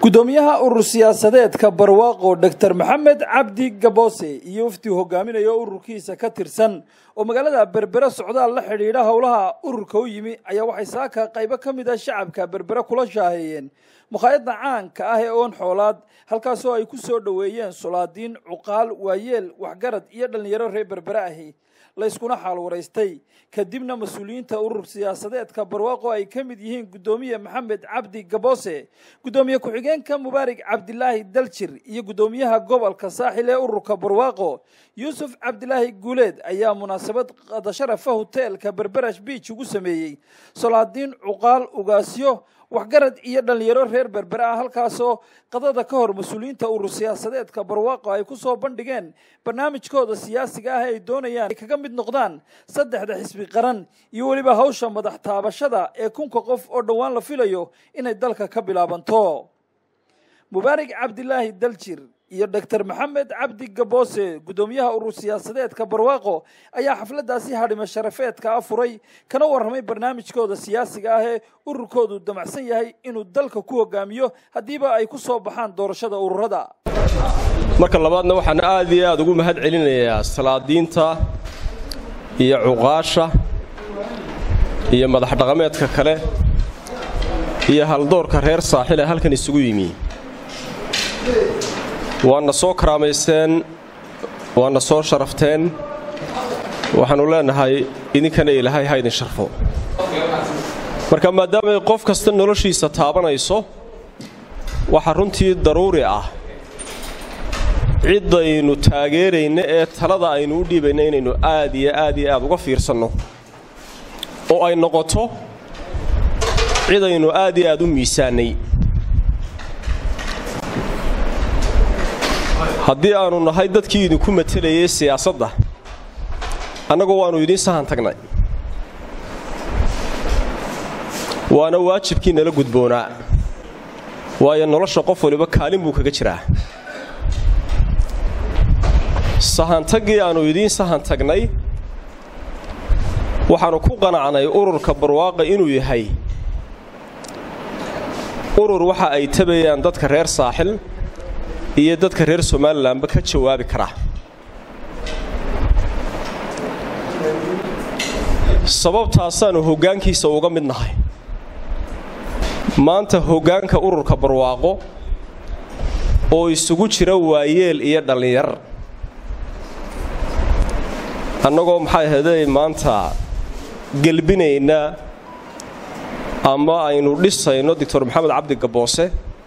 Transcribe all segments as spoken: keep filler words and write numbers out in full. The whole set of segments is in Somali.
gudoomiyaha urur siyaasadeedka barwaaqo Doctor Maxamed Cabdi Gaboose iyo wafdi hogaaminayo ururkiisa ka tirsan oo magaalada Berbera socdaal la xiriira howlaha ururka u yimi ayaa waxay saaka qaybo kamid ah shacabka Berbera kula shaahayeen muqaayadda caanka ah ee oon xoolaad halkaas oo ay ku soo dhaweeyeen solaadiin cuqaal waayeel waxgarad iyo dhalinyaro reer Berbera ah la iskuna xaal wareystay kadibna mas'uuliyiinta urur siyaasadeedka barwaaqo ay kamid yihiin gudoomiye Maxamed Cabdi Gaboose gudoomiye ku-xigeenka Mubaarak Cabdilaahi Daljir iyo gudoomiyaha gobolka Saaxil ee ururka barwaaqo Yuusuf Cabdilaahi Guuleed ayaa munaasabad qada sharaf hotelka Berbera Beach ugu sameeyay solaadiin cuqaal ugaasyo waxgarad iyo dhalinyaro reer Berbera halkaas oo qadada ka hor mas'uuliyiinta urur siyaasadeedka barwaaqo ay ku soo bandhigeen barnaamijkooda siyaasiga ah ee ay doonayaan kaga mid noqdaan saddexda xisbi qaran iyo waliba hawsha madax taabashada ee kunka qof oo dhawaan la filayo inay dalka ka bilaabanto Mubaarak Cabdilaahi Daljir iyo Doctor Maxamed Cabdi Gaboose gudoomiyaha urur siyaasadeedka barwaaqo ayaa xafladaasi hadhimo sharafeedka afuray kana warramay barnaamijkooda siyaasiga ah ee ururkoodu damacsan yahay inuu dalka ku hogaamiyo hadiiba ay ku soo baxaan doorashada ururada marka labaadna waxaan aad iyo aad ugu mahad celinayaa salaadiinta iyo cuqaasha iyo madax dhaqameedka kale iyo haldoorka reer Saaxil ee halkan isugu yimi waana soo karaameyseen waana soo sharafteen waxaanu leenahay idinkana ilaahay ha idin sharfo marka maadaama qof kasta noloshiisa taabanayso waxa runtii daruuri ah cidaynu taageerayna ee talada aynu u dhiibayna inaynu aad iyo aad iyo aad uga fiirsanno oo ay noqoto cidaynu aad iyo aad u miisaanay haddii aanu nahay dadkii idinku matelayay siyaasadda annagu waanu idin sahan tagnay waana waajibkii nala gudboonaa waayo nolosha qof waliba kaalin buu kaga jiraa sahantagii aanu idin sahan tagnay waxaanu ku qanacnay ururka barwaaqa inuu yahay urur waxa ay tabayaan dadka reer Saaxil iyo dadka reer Soomaaliland ba ka jawaabi kara sababtaasaanu hoggaankiisa uga mid nahay maanta hoggaanka ururka barwaaqo oo isugu jira waayeel iyo dhalinyar annagoo maxay ahayd maanta galbinayna ama aynu dhisayno Doctor Maxamed Cabdi Gaboose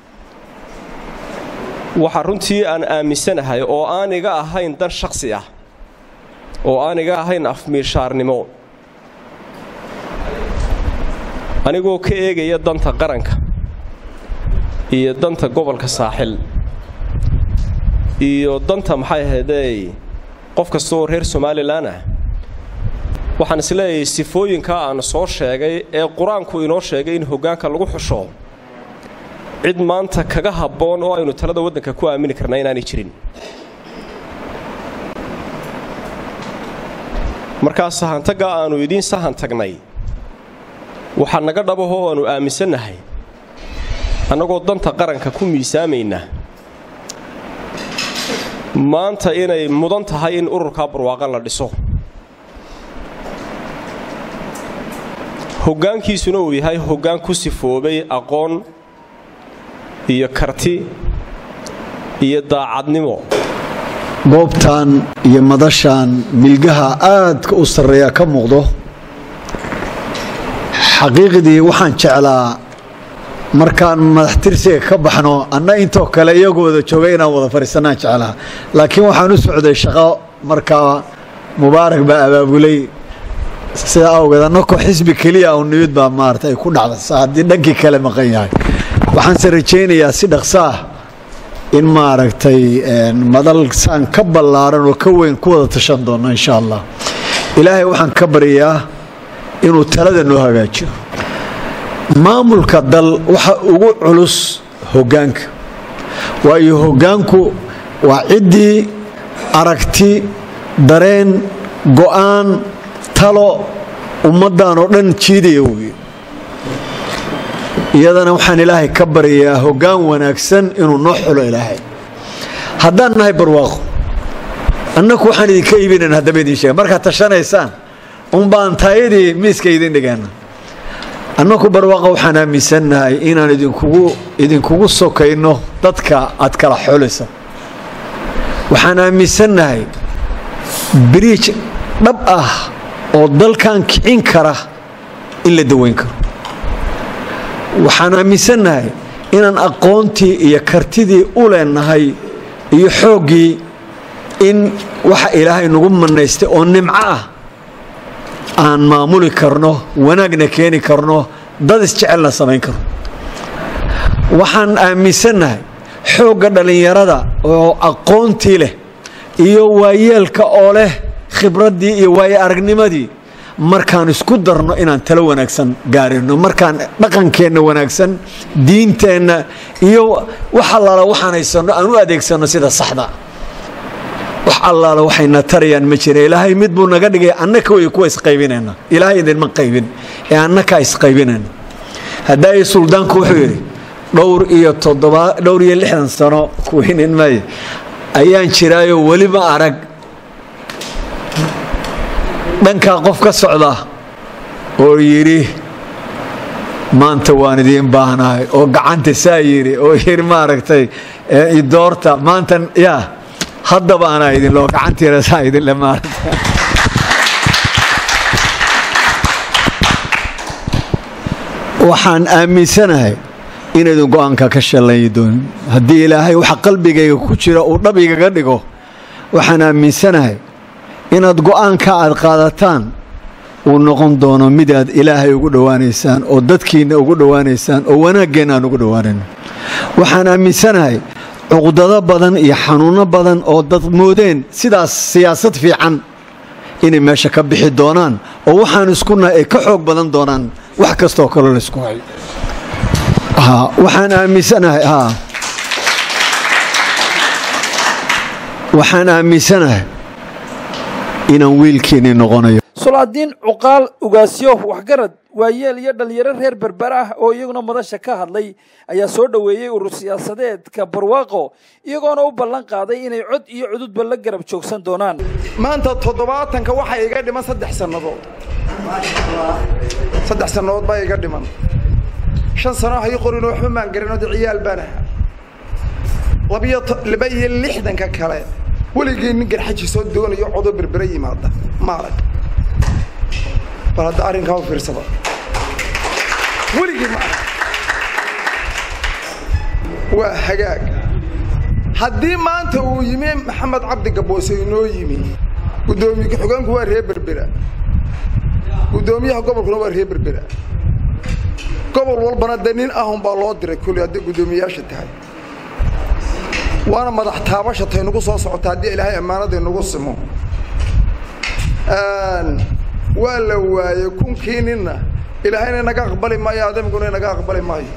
waxa runtii aan aaminsanahay oo aan iga ahayn dan shakhsi ah oo aan iga ahayn afmiishaarnimo anigoo ka eegaya danta qaranka iyo danta gobolka Saaxil iyo danta maxay ahayd qof kasta oo reer Soomaaliland ah waxaan isleeyahay sifooyinka aan soo sheegay ee quraanku inoo sheegay in hoggaanka lagu xusho cid maanta kaga haboon oo aynu talada wadanka ku aamini karnaa inaanay jirin marka sahantaga aanu idin sahan tagnay waxa naga dhabaho aanu aaminsanahay annagoo danta qaranka ku miisaamayna maanta inay mudan tahay in ururka barwaaqo la dhiso hoggaankiisuna uu yahay hoggaan ku sifoobay aqoon iyo karti iyo daacadnimo goobtan iyo madashan milgaha aad u sareeya ka muuqdo xaqiiqdii waxaan jeclaa markaan madaxtirsiga ka baxno anna intoo kale iyagooda joogay inaan wada fariisanaan jeclaa laakiin waxaan u socday shaqo markaa Mubaarak baa abaabulay sida awgeed annagoo xisbi kaliya oo niyad baa maartay ku dhacday haddii dhankii kale maqan yahay waxaan se rajaynayaa si dhaqso ah in maaragtay madal saan ka ballaaran oo ka weyn ku wada tashan doono insha Allah ilaahay waxaan ka bariyaa inuu talada noo hagaajiyo maamulka dal waxa ugu culus hoggaanka waayo hoggaanku waa cidii aragti dareen go'aan talo ummadan oo dhan jiidayo iyadana waxaan ilaahay ka baryayaa hoggaan wanaagsan inuu noo xulo ilaahay haddaan nahay barwaaqo annaku waxaan idinka iibinaynaa haddaba idin sheega markaad tashanaysaan unbaan taayadii miiska idin dhigana annaku barwaaqo waxaan aaminsannahay inaan idinkugu idinkugu sokayno dadka aad kala xulaysa waxaan aaminsannahay biriij dhab ah oo dalkan kicin kara in la daweyn karo waxaan aaminsannahay inaan aqoontii iyo kartidii u leenahay iyo xooggii in waxa ilaahay nagu manaystay oo nimco ah aan maamuli karno wanaagna keeni karno dad isjecelna samayn karno waxaan aaminsannahay xoogga dhallinyarada oo aqoontii leh iyo waayeelka oo leh khibraddii iyo waaye aragnimadii markaan isku darno inaan talo wanaagsan gaarino markaan dhaqankeenna wanaagsan diinteenna iyo wax allaala waxaan haysanno aan u adeegsanno sida saxda wax allaala waxayna tarayaan ma jira ilaahay mid buu naga dhigay annaka way kuwa isqaybinayna ilaahay idinma qaybin ee annaka isqaybinayna haddaay suldaanku wuxuu yidhi dhowr iyo toddoba dhowr iyo lixdan sano kuweynin maayo ayaan jiraayo weliba arag dhankaa qof ka socda oo yidhi maanta waan idiin baahnahay oo gacanta saa yidhi oo yidhi maaragtay idoorta maanta yaa haddaba anaa idinloo gacantiina saa idinle maaragta waxaan aaminsanahay inaydun go-aanka ka shallayi doonin haddii ilaahay waxa qalbigayga ku jira uu dhab igaga dhigo waxaan aaminsanahay inaad go-aanka aad qaadataan uu noqon doono mid aad ilaahay ugu dhowaanaysaan oo dadkiinna ugu dhowaanaysaan oo wanaaggeenna aan ugu dhowaanayno waxaan aaminsanahay cuqdado badan iyo xanuunno badan oo dad moodeen sidaas siyaasad fiican inay meesha ka bixi doonaan oo waxaan isku nahay ay ka xoog badan doonaan wax kastoo kaloo la isku hayo waxaan aaminsanahay waxaan aaminsanahay inaan wiilkiinii noqonayo sulaadiin cuqaal ugaasyo waxgarad waayeel iyo dhalinyaro reer berber ah oo iyaguna madasha ka hadlay ayaa soo dhoweeyey urur siyaasadeedka barwaaqo iyagoona u ballan qaaday inay cod iyo cududba la garab joogsan doonaan maanta toddobaatanka waxaa iga dhiman saddex sannadood saddex sannadood baa iga dhiman shan sano hay qorinoo waxba maan garanoo de ciyaal baan ahaa labiyo laba iyo lixdanka kale weligii nin garxaji soo doonayo codo berbere yimaada ma arag bal hadda arrinkaa u fiirsada weligii ma arag waa hagaag haddii maanta uu yimi maxamed cabdi gaboose inoo yimi guddoomiye ku-xigeenku waa reer berbera guddoomiyaha gobolkuna waa reer berbera gobol walbana de nin ahun baa loo diray kulli hadday guddoomiyayaasha tahay waana madax taabasha tay nagu soo socota haddii ilaahay ammaanada nagu simo waa la waayey kunkii ninna ilaahayna naga aqbali maayo aadamiguna naga aqbali maayo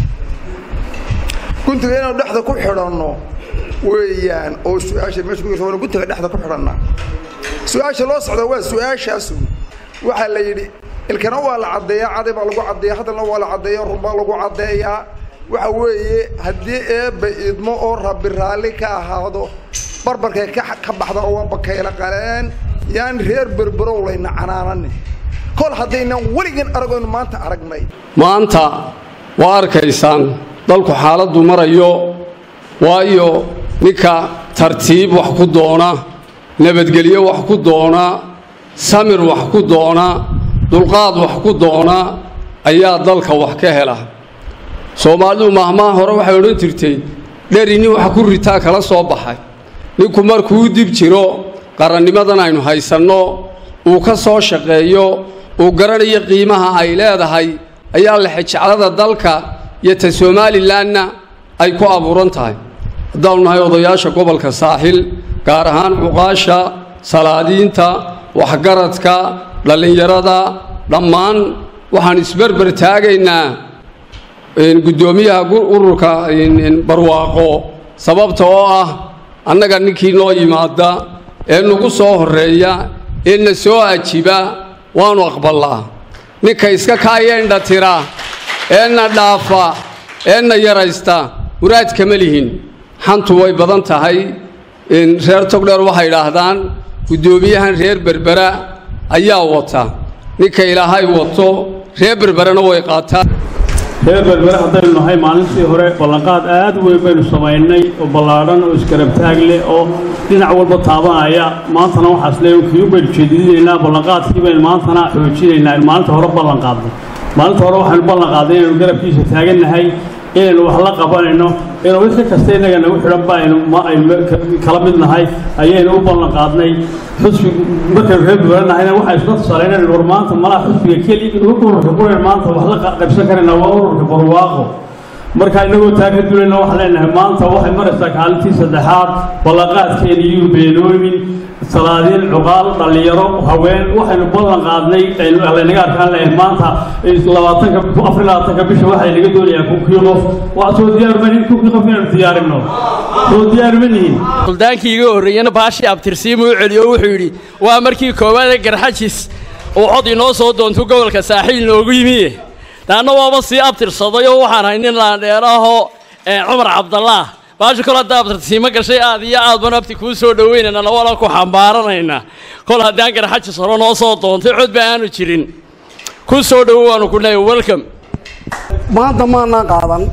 guntiga inaanu dhexda ku xidhanno weeyaan oo su-aasha meesha ku jirta waanu guntiga dhexda ku xidhannaa su-aasha loo socda waa su-aashaasu waxaa la yidhi ilkana waa la caddeeyaa caday baa lagu caddeeya hadalna waa la caddeeya run baa lagu caddeeyaa waxa weeye haddii eebba idmo oo rabbi raalli ka ahaado barbarkay ka baxda oo waa bakayla qaleen yaan reer berberow layna canaanani kol haddaynan weligeen aragoynu maanta aragnay maanta waa arkaysaan dalku xaaladdu marayo waayo ninka tartiib wax ku doona nabadgelyo wax ku doona samir wax ku doona dulqaad wax ku doona ayaa dalka wax ka hela soomaalidu mahmaa hore waxay odhan jirtay dheri nin wax ku ritaa kala soo baxay ninku markuu dib jiro qarannimadan aynu haysanno uu ka soo shaqeeyo uu garanayo qiimaha ay leedahay ayaa lexejeclada dalka iyo ta somalilanna ay ku abuuran tahay haddaanu nahay odayaasha gobolka saaxil gaar ahaan cuqaasha salaadiinta waxgaradka dhallinyarada dhammaan waxaan isberber taagaynaa guddoomiyaha ururka barwaaqo sababta oo ah annaga ninkii noo yimaada ee nagu soo horreeya ee na soo ajiba waanu aqballaa ninka iska kaayendha tira eenna dhaafa eenna yaraysta muraad kama lihin xantu way badan tahay in reer togdheer waxay idhaahdaan guddoomiyahan reer berbera ayaa wata ninka ilaahay wato reer berberana way qaataan reer berbera haddaynu nahay maalintii hore ballanqaad aad u weyn baynu samaynay oo ballaadhan oo iskarabtaag leh oo dhinac walba taabanaya maantana waxaas leeyahay kii u baynu jeedinaynaa ballanqaadkii baynu maantana xoojinaynaa maalinta hore ballanqaadnay maalinta hore waxaynu ballanqaaday inaynu garabkiisa taagannahay inaynu wax la qabanayno inuu wixii kasta innaga nagu xidhan ba aynu kala mid nahay ayaynu u ballanqaadnay xusbi markaynu reer berbera nahayna waxay isla tusaaleynaynu war maanta malaha xusbiga keliya ururka kulen maanta wax la qaybsan karayna waa ururka barwaaqo marka inagoo taa ka dulayna waxaan leenahay maanta waxay maraysaa kaalintii saddexaad ballanqaadkeena iyuu beenoomin salaadiin cuqaal dhallinyaro haween waxaynu ballan qaadnay laynaga arkaan lahayn maanta labaatanka afar labaatanka bisha waxay naga doonayaan kunkii qof waa soo diyaarmanin kunkii qof inaynu diyaarino soo diyaarmanihin suldaankii iga horreeyana baashii abtirsiima u celiyo wuxuu yidhi waa markii koowaade garxajis uu cod inoo soo doonto gobolka saaxiil noogu yimiye taana waaba sii abtirsaday oo waxaan hay nin laandheeraahoo cumar cabdallaah baasha kol haddaa abtirsiima gashay aad iyo aad baan abti kuu soo dhoweynaynana wala ku xambaaranaynaa kol haddaan garxajis hore noo soo doontay cod ba aanu jirin ku soo dhowo waanu ku leeyahay welcome maanta maanaan qaadan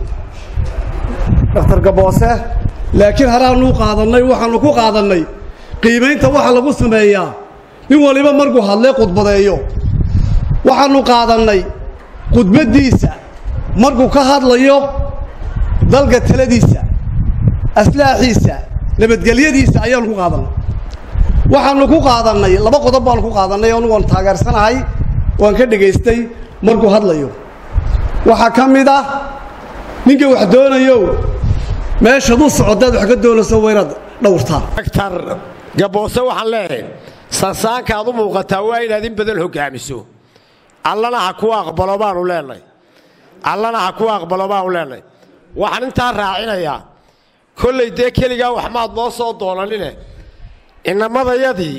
dhakhtar gaboose laakiin haraanuu qaadannay waxaannu ku qaadannay qiimaynta waxa lagu sameeyaa nin waliba markuu hadlee khudbadeeyo waxaannu qaadannay khudbaddiisa markuu ka hadlayo dalka taladiisa aslaaxiisa nabadgelyadiisa ayaannu ku qaadannay waxaannu ku qaadannay laba qodob baannu ku qaadannay anu waan taageersanahay waan ka dhegaystay markuu hadlayo waxaa ka mid ah ninka wax doonayo meeshaad u socodaad wax ka doonayso waynaad dhowrtaa daktar gaboose waxaan leeyahay sansaankaad u muuqataa waa inaad in badan hoggaamiso allana ha ku aqbalo baanu leenahay allana ha ku aqbalo baanu leenahay waxaan intaa raacinayaa kollay dee keligaa wax maad noo soo doonanine inamadayadii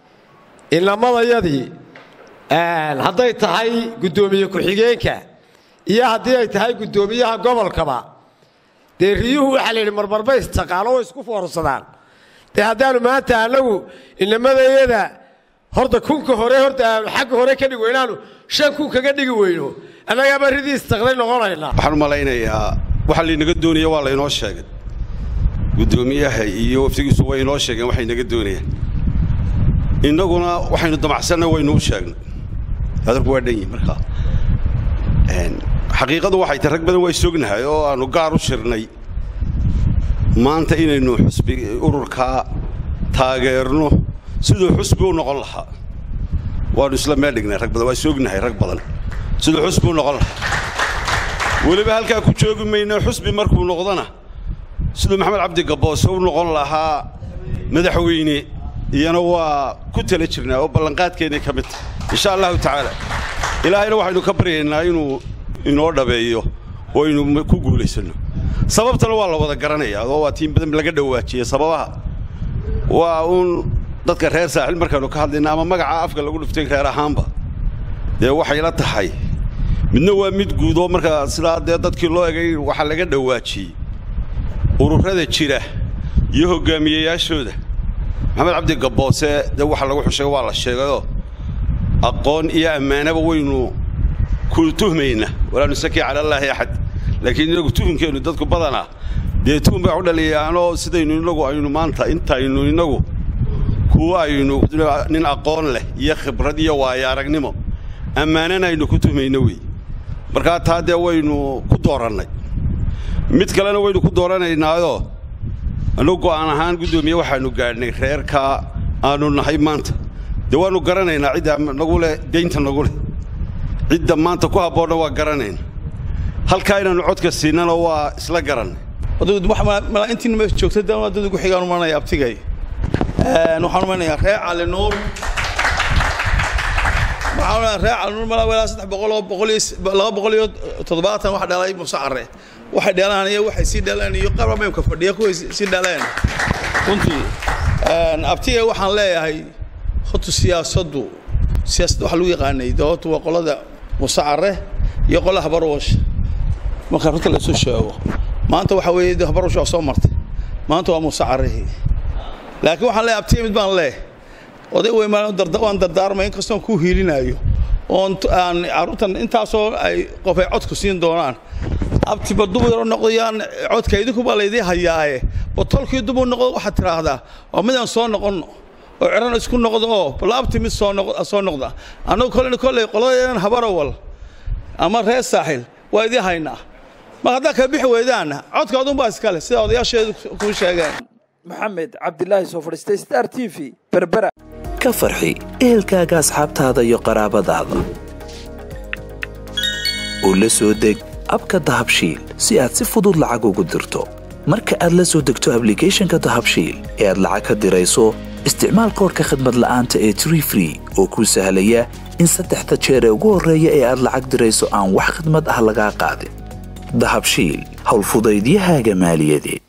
inamadayadii hadday tahay guddoomiye ku-xigeenka iyo haddii ay tahay guddoomiyaha gobolkaba dee riyuhu waxaa la yidhi marmarba istaqaano way isku foorsadaan dee haddaannu maanta annagu inamadayada horta kunka hore horta aanu xagga hore ka dhigi weynaanu shan kun kaga dhigi weyno annagaaba ridii istaqday noqonaynaa waxaan u malaynayaa waxa laynaga doonaya waa laynoo sheegay guddoomiyaha iyo waftigiisu way inoo sheegeen waxay naga doonayaan innaguna waxaynu damacsanna waynuu sheegnay hadalku waa dhan yihi markaa xaqiiqadu waxay tahay rag badan waa sognahay oo aanu gaar u shirnay maanta inaynu xusbi ururkaa taageerno siduu xusbi u noqon lahaa waanu isla meel dhignay rag badan waa sognahay rag badan siduu xusbi u noqon lahaa weliba halkaa ku joogi mayna xusbi markuu noqdana siduu maxamed cabdi gaboose u noqon lahaa madaxweyne iyana waa ku tala jirnaa oo ballanqaadkeennay ka mid tahay insha allahu tacaala ilaahayna waxaynu ka baryaynaa inuu inoo dhabeeyo oo aynu ku guulaysanno sababtana waa la wada garanayaa oo waa tiin badan laga dhawaajiyey sababaha waa uun dadka reer saaxil markaanu ka hadlayna ama magaca afka lagu dhuftay reer ahaanba dee waxay la tahay midna waa mid guud oo markaa sidaa dee dadkii loo egay waxaa laga dhawaajiyey ururada jira iyo hoggaamiyeyaashooda maxamed cabdi gaboose dee waxa lagu xushay waa la sheegayoo aqoon iyo ammaanaba waynu ku tuhmayna walaa nusaki cala allaahi axad laakiin inagu tuhunkeennu dadku badanaa dee tuhun bay u dhaliyaanoo sidaynu inagu aynu maanta intaynu inagu kuwa aynu nin aqoon leh iyo khibrad iyo waayo aragnimo ammaanana aynu ku tuhmayno wey markaa taa dee waynu ku doorannay mid kalena waynu ku dooranaynaayoo annagu go'aan ahaan guddoomiye waxaannu gaadhnay reerkaa aanu nahay maanta dee waannu garanaynaa cidda nagu leh daynta nagu leh cidda maanta ku habboonna waa garanayna halkaa inaannu codka siinana waa isla garannay intiina meesha joogtay dad ugu xigaan u maranaya abtigay waxaan u maranayaa reer cali nuur waxaan reer cali nuur malaa walaa saddex boqol oo boqol iyo laba boqol iyo toddobaatan wax dhalay musacare waxay dhalaan iyo waxay sii dhaleen iyo qaar meemka fadhiya kuway sii dhaleen runtii abtigay waxaan leeyahay horta siyaasaddu siyaasad waxa lagu yaqaanay doorta waa qolada musacare iyo qolaha barwash marka runta la soo sheego maanta waxa weeye habarusha soo martay maanta waa Muuse Carihi laakiin waxaan leeyahay abtii mid baan leeyahay oday way ma dardaan dardaarmay inkastoo ku hiilinayo oo aan caruurtan intaasoo ay qof ay cod ku siin doonaan abti badubu yar noqdayaan codkaydu ku baleeday hayaaye botolkii dubu noqdo waxa tiraahdaa oo midaan soo noqon oo ciran isku noqdo oo balaabti mid soo noqdo soo noqda anoo kale kale qoladeen habarawal ama reer saaxil waa idii haynaa ma hadda ka bixi weydaan codkoodu baa iskale sida odayaasheedu ku sheegeen maxamed cabdilaahi soo fadhiistay Star T V berbera ka farxi ehelkaaga asxaabtaada iyo qaraabadaada oo la soo deg abka dahabshiil si aad si fudud lacag ugu dirto marka aad la soo degto applicationka dahabshiil ee aad lacag ka dirayso isticmaal koodka khidmad la'aanta ee Tree Free oo kuu sahlaya in saddexda jeer ee ugu horreeya ee aad lacag dirayso aan wax khidmad ah laga qaadin dahabshiil hawl fudaydiyahaaga maaliyadeed